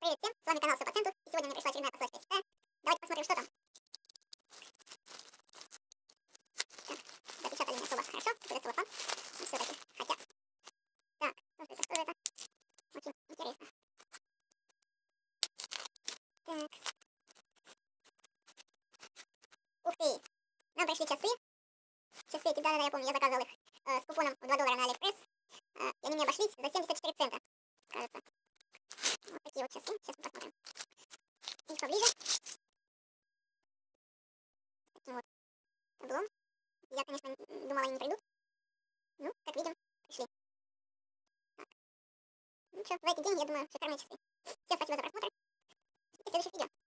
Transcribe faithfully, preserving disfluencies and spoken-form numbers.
Привет всем, с вами канал сто процентов, и сегодня мне пришла очередная посылочка из Китая. Давайте посмотрим, что там. Так, запечатали не особо хорошо, это целлофан, но все-таки, хотя. Так, слушайте, что это? Очень интересно. Так. Ух ты, нам пришли часы. Часы эти, да-да-да, я помню, я заказывал их э, с купоном в два доллара на Алиэкспресс, э, и они мне обошлись за семьдесят четыре цента, кажется. Вот такие вот часы, сейчас мы посмотрим. Их поближе. Таким вот таблом. Я, конечно, думала, они не придут. Ну, как видим, пришли. Так. Ну что, за эти деньги, я думаю, шикарные часы. Всем спасибо за просмотр. И в следующих видео.